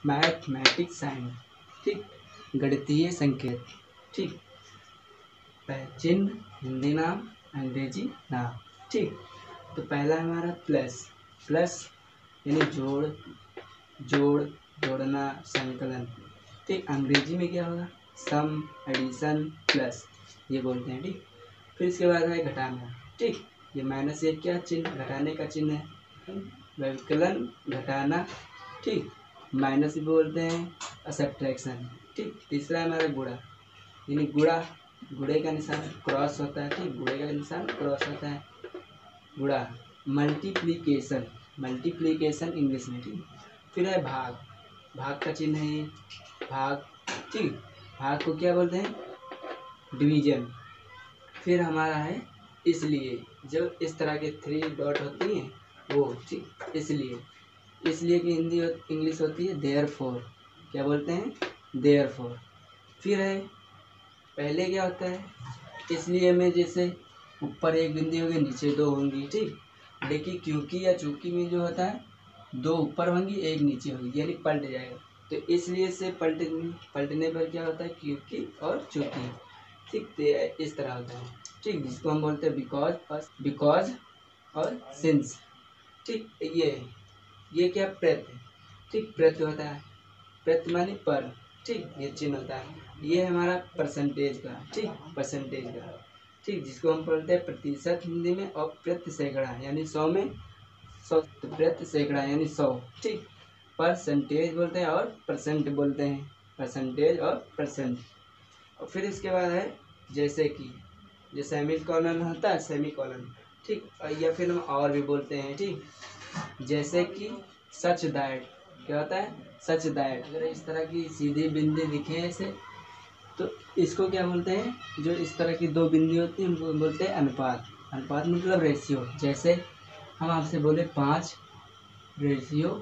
Mathematic sign, ठीक, गणितीय संकेत, ठीक, चिन्ह हिंदी नाम अंग्रेजी नाम, ठीक। तो पहला हमारा प्लस, प्लस यानी जोड़ना, संकलन, ठीक। अंग्रेजी में क्या होगा, सम, एडिशन, प्लस, ये बोलते हैं, ठीक। फिर इसके बाद है घटाना, ठीक, ये माइनस एक क्या चिन्ह, घटाने का चिन्ह है, व्यवकलन, घटाना, ठीक, माइनस भी बोलते हैं, सब्ट्रैक्शन, ठीक। तीसरा है हमारा गुणा, यानी गुणे का निशान क्रॉस होता है, ठीक, गुणे का निशान क्रॉस होता है, गुणा। मल्टीप्लिकेशन, मल्टीप्लिकेशन इंग्लिश में, ठीक। फिर है भाग, भाग का चिन्ह है ये, भाग, ठीक, भाग को क्या बोलते हैं, डिवीजन। फिर हमारा है इसलिए, जब इस तरह के 3 डॉट होती हैं वो, ठीक, इसलिए की हिंदी इंग्लिश होती है देयरफॉर, क्या बोलते हैं, देयरफॉर। फिर है पहले क्या होता है, इसलिए में जैसे ऊपर एक बिंदी होगी, नीचे 2 होंगी, ठीक। लेकिन क्योंकि या चूंकि में जो होता है 2 ऊपर होंगी, 1 नीचे होगी, यानी पलट जाएगा। तो इसलिए से पलटने पर क्या होता है, क्योंकि और चूंकि, ठीक। तो इस तरह होता है, ठीक, जिसको हम बोलते हैं बिकॉज और सिंस, ठीक। ये क्या प्रत्यय, ठीक, प्रत्यय होता है, प्रत्यय माने पर, ठीक, ये चिन्ह होता है। ये हमारा परसेंटेज का, ठीक, परसेंटेज का, ठीक, जिसको हम बोलते हैं प्रतिशत हिंदी में, और प्रति सैकड़ा यानी 100 में 100, प्रति सैकड़ा यानी 100, ठीक। परसेंटेज बोलते हैं और परसेंट बोलते हैं, परसेंटेज और परसेंट। और फिर इसके बाद है जैसे कि, जो सेमीकोलन होता है, सेमीकोलन, ठीक, या फिर हम और भी बोलते हैं, ठीक, जैसे कि सच दैट, क्या होता है, सच दैट। अगर इस तरह की सीधी बिंदी दिखे ऐसे, तो इसको क्या बोलते हैं, जो इस तरह की 2 बिंदी होती है उनको बोलते हैं अनुपात। अनुपात मतलब रेशियो। जैसे हम आपसे बोले 5:2,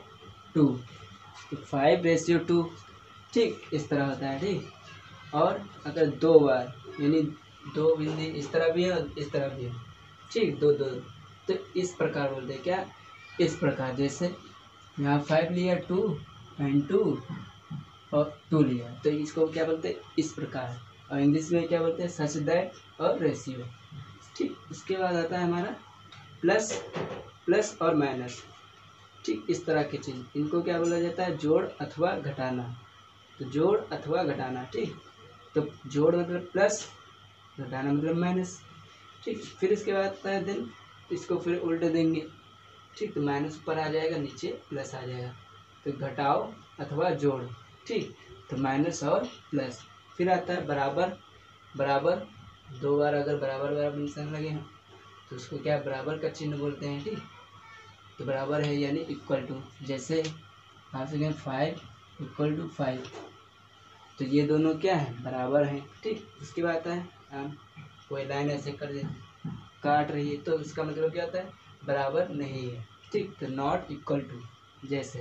तो 5:2, ठीक, इस तरह होता है, ठीक। और अगर 2 बार, यानी 2 बिंदी इस तरह भी है और इस तरह भी है, ठीक, 2 2, तो इस प्रकार बोलते हैं, क्या, इस प्रकार। जैसे यहाँ 5 लिया, 2 एंड 2 और 2 लिया, तो इसको क्या बोलते हैं, इस प्रकार। और इंग्लिश में क्या बोलते हैं, सच दैट और रेशियो, ठीक। उसके बाद आता है हमारा प्लस और माइनस, ठीक, इस तरह के चिन्ह, इनको क्या बोला जाता है, जोड़ अथवा घटाना। तो जोड़ अथवा घटाना, ठीक, तो जोड़ मतलब प्लस, घटाना मतलब माइनस, ठीक। फिर इसके बाद आता है देन, इसको फिर उल्ट देंगे, ठीक, तो माइनस ऊपर आ जाएगा, नीचे प्लस आ जाएगा, तो घटाओ अथवा जोड़, ठीक, तो माइनस और प्लस। फिर आता है बराबर, 2 बार अगर बराबर निशान लगे हैं तो उसको क्या, बराबर का चिन्ह बोलते हैं, ठीक। तो बराबर है यानी इक्वल टू, जैसे आप से 5 = 5, तो ये दोनों क्या है, बराबर हैं, ठीक। उसके बाद आता है, हम कोई लाइन ऐसे कर दे, काट रही है, तो इसका मतलब क्या होता है, बराबर नहीं है, ठीक। तो नॉट इक्वल टू, जैसे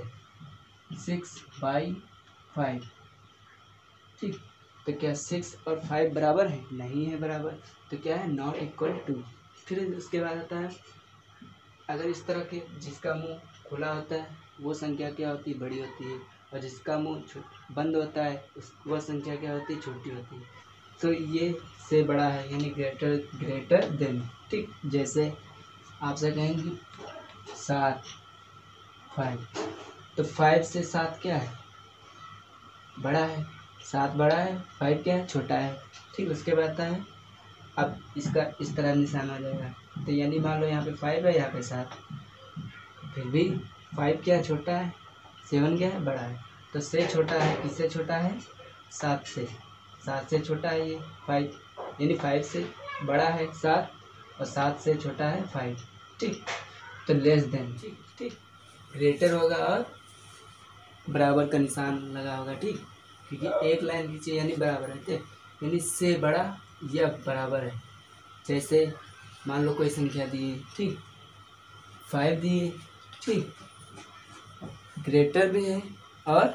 6/5, ठीक, तो क्या 6 और 5 बराबर है, नहीं है बराबर, तो क्या है, नॉट इक्वल टू। फिर उसके बाद आता है, अगर इस तरह के जिसका मुंह खुला होता है वो संख्या क्या होती है, बड़ी होती है, और जिसका मुंह बंद होता है वह संख्या क्या होती है, छोटी होती है। तो ये से बड़ा है, यानी ग्रेटर देन, ठीक। जैसे आपसे कहेंगे 7 5, तो 5 से 7 क्या है, बड़ा है, 7 बड़ा है, 5 क्या है, छोटा है, ठीक। उसके बाद आता है, अब इसका इस तरह निशान आ जाएगा, तो यानी मान लो यहाँ पे 5 है, यहाँ पे 7, फिर भी 5 क्या है, छोटा है, 7 क्या है, बड़ा है, तो से छोटा है, किससे छोटा है, 7 से, 7 से छोटा है ये 5, यानी 5 से बड़ा है 7 और 7 से छोटा है 5, ठीक। तो लेस देन, ठीक, ग्रेटर होगा और बराबर का निशान लगा होगा, ठीक, क्योंकि एक लाइन नीचे यानी बराबर है, ठीक, यानी से बड़ा या बराबर है। जैसे मान लो कोई संख्या दी है, ठीक, 5 दी है, ठीक, ग्रेटर भी है और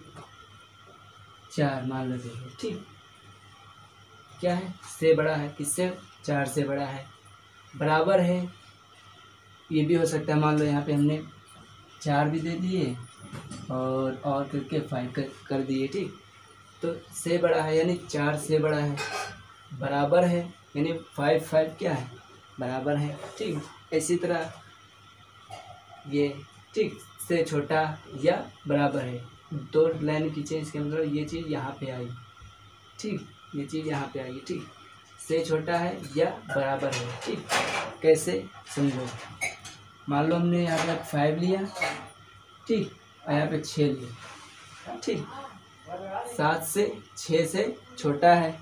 4 मान लो दी है, ठीक, क्या है, से बड़ा है, किससे, 4 से बड़ा है, बराबर है, ये भी हो सकता है, मान लो यहाँ पे हमने 4 भी दे दिए और करके 5 कर दिए, ठीक। तो से बड़ा है यानी 4 से बड़ा है, बराबर है यानी 5 क्या है, बराबर है, ठीक। इसी तरह ये, ठीक, से छोटा या बराबर है, दो लाइन खींचे, इसके मतलब ये चीज़ यहाँ पे आई, ठीक, ये चीज़ यहाँ पे आई, ठीक। से छोटा है या बराबर है, ठीक। कैसे समझो, मान लो हमने यहाँ पे 5 लिया, ठीक, और यहाँ पे 6 लिया, ठीक। 7 से 6 से छोटा है,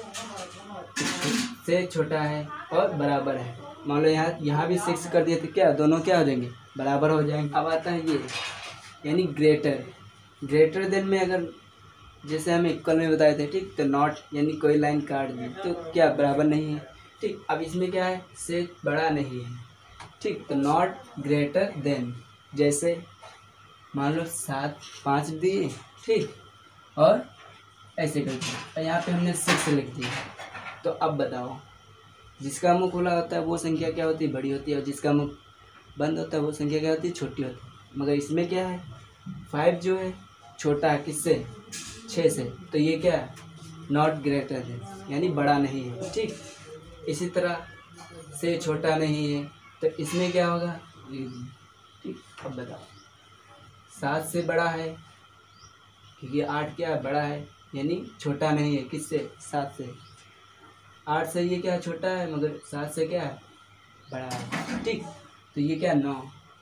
से छोटा है और बराबर है। मान लो यहाँ भी 6 कर दिए तो क्या दोनों क्या हो जाएंगे, बराबर हो जाएंगे। अब आता है ये यानी ग्रेटर देन में अगर जैसे हम इक्वल में बताए थे, ठीक, तो नॉट यानी कोई लाइन काट दी तो क्या बराबर नहीं है, ठीक। अब इसमें क्या है, से बड़ा नहीं है, ठीक, तो नॉट ग्रेटर देन, जैसे मान लो 5 दिए, ठीक, और ऐसे कर दिया और यहाँ पे हमने 6 लिख दिया। तो अब बताओ, जिसका मुंह खुला होता है वो संख्या क्या होती है, बड़ी होती है, और जिसका मुंह बंद होता है वो संख्या क्या होती है, छोटी होती है। मगर इसमें क्या है, 5 जो है छोटा है किससे, 6 से, तो ये क्या है, नॉट ग्रेटर देन यानी बड़ा नहीं है, ठीक। इसी तरह से छोटा नहीं है तो इसमें क्या होगा, ठीक। अब बताओ, 7 से बड़ा है क्योंकि 8 क्या है, बड़ा है यानी छोटा नहीं है किससे, 7 से। 8 से ये क्या है, छोटा है, मगर 7 से क्या है, बड़ा है, ठीक। तो ये क्या है, 9,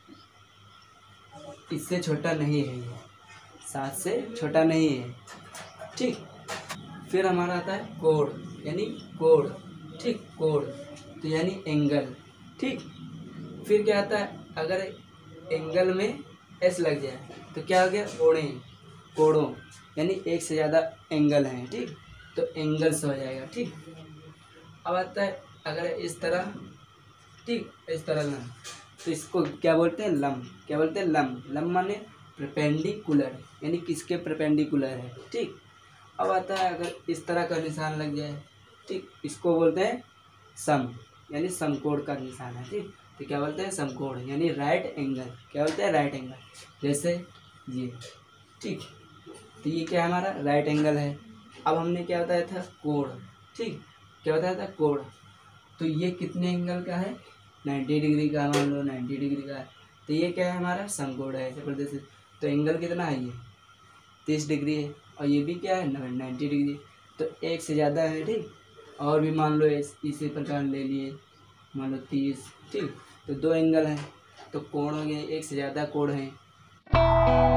इससे छोटा नहीं है, ये 7 से छोटा नहीं है, ठीक। फिर हमारा आता है कोण, यानी कोण, ठीक, कोण, तो यानी एंगल, ठीक। फिर क्या आता है, अगर एंगल में एस लग जाए तो क्या हो गया, कोणे, कोणों, यानी एक से ज़्यादा एंगल हैं, ठीक, तो एंगल्स हो जाएगा, ठीक। अब आता है अगर इस तरह, ठीक, इस तरह लंब, तो इसको क्या बोलते हैं, लंब, क्या बोलते हैं, लंब, लंब माने परपेंडिकुलर, यानी किसके परपेंडिकुलर है, ठीक। अब आता है अगर इस तरह का निशान लग जाए, ठीक, इसको बोलते हैं सम, यानी समकोण का निशान है, ठीक। तो क्या बोलते हैं, समकोण, यानी राइट एंगल, क्या बोलते हैं, राइट एंगल, जैसे ये, ठीक। तो ये क्या है, हमारा राइट एंगल है। अब हमने क्या बताया था, कोण, ठीक, क्या बताया था, कोण, तो ये कितने एंगल का है, 90 डिग्री का, मान लो 90 डिग्री का है, तो ये क्या है, हमारा समकोण है, ऐसे प्रदर्शित। तो एंगल कितना है, ये 30 डिग्री है, और ये भी क्या है, 90 डिग्री, तो एक से ज़्यादा है, ठीक। और भी मान लो इसी प्रकार ले लिए, मान लो 30, ठीक, तो 2 एंगल हैं, तो कोण हो गए, एक से ज़्यादा कोण हैं।